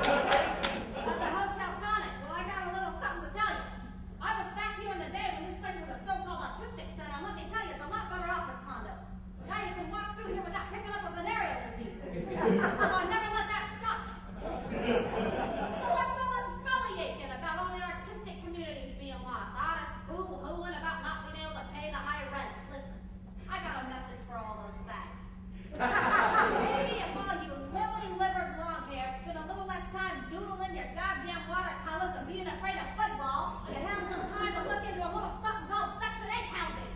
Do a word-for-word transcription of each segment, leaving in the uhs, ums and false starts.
the Hotel Tonic. Well, I got a little something to tell you. I was back here in the day when this place was a so-called autistic center, and let me tell you, it's a lot better office condos. Now you can walk through here without picking up a venereal disease. So I never let that stop me. So what's all this belly aching about all the artistic communities being lost? Artists boo-hooing about not being able to pay the high rents. Listen, I got a message for all those fags. Maybe if all you lily-livered long hairs spend a little less time doodling your goddamn watercolors and being afraid of football, you'd have some time to look into a little something called Section eight housing.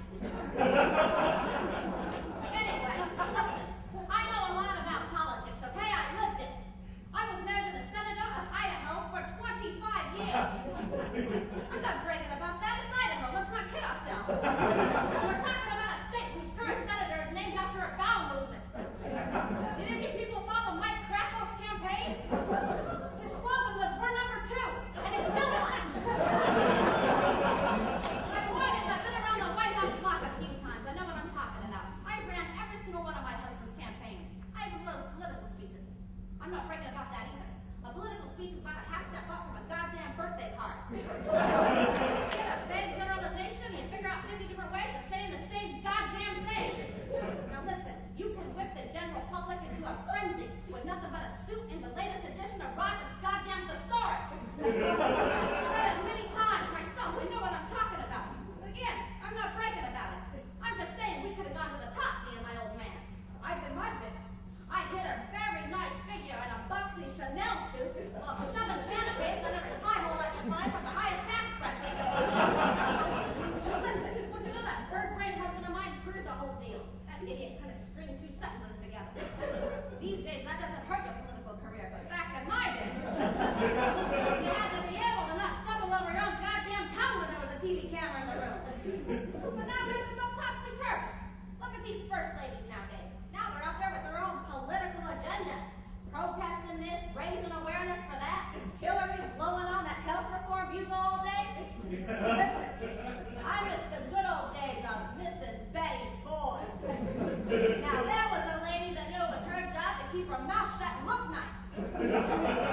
Anyway, listen, I know a lot about politics, okay? I lived it. I was married to the senator of Idaho for twenty-five years. I'm not bragging about that. It's Idaho. Let's not kid ourselves. We're talking about a state whose current senator is named after a bowel movement. Did any of you people follow Mike Krakoff's campaign? His slogan was, "We're number two," and he's still one. My point is, I've been around the White House block a few times. I know what I'm talking about. I ran every single one of my husband's campaigns. I even wrote his political speeches. I'm not bragging about that either. A political speech is about a half step up from a goddamn birthday card. Instead of vague generalization, you figure out fifty different ways of saying the same goddamn thing. Now listen, you can whip the general public into a frenzy with nothing but a suit in the latest edition of Roger's goddamn thesaurus. I've said it many times myself. We know what I'm talking about. Again, I'm not bragging about it. I'm just saying we could have gone to the top, me and my old man. I did my bit. I hit a very nice figure in a boxy Chanel suit while shoving canapes on every pie hole I can find from the highest tax bracket. Now listen, would you know that bird-brained husband of mine proved the whole deal? That idiot couldn't string two sentences together. These days, that doesn't hurt your political career, but back in my day, you had to be able to not stumble over your own goddamn tongue when there was a T V camera in the room. But nowadays, it's all topsy-turvy. Look at these first ladies nowadays. Now they're out there with their own political agendas, protesting this, raising awareness for that. Hillary blowing on that health reform bugle all day. Listen, I miss the good old days of Missus Betty Ford. Now there was a lady that knew it was her job to keep her mouth shut and look nice.